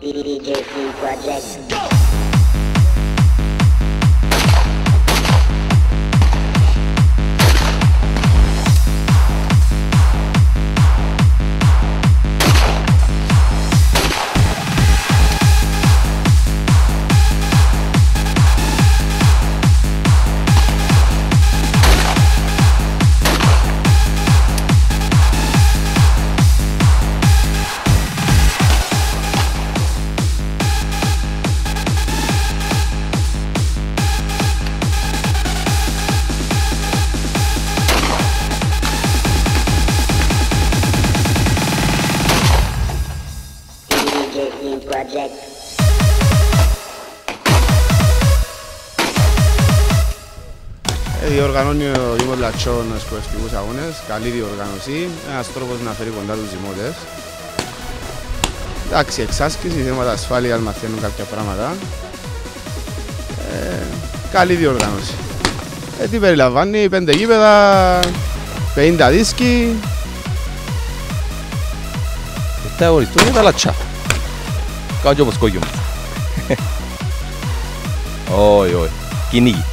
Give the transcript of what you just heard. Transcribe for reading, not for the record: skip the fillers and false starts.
DJ Free Project. Go! Διοργανώνει ο Δήμος Λατσιών σκορευτικούς αγώνες, καλή διοργάνωση, ένας τρόπος να φέρει κοντά τους δημότες. Εντάξει, εξάσκηση, θέματα ασφάλειας μαθαίνουν κάποια πράγματα. Καλή διοργάνωση. Τι περιλαμβάνει, 5 γήπεδα, 50 δίσκοι. Τα αγωνιστούν είναι τα λατσά. Κάνω και όπως κόκκιο μου. Όχι, όχι. Κυνήγι.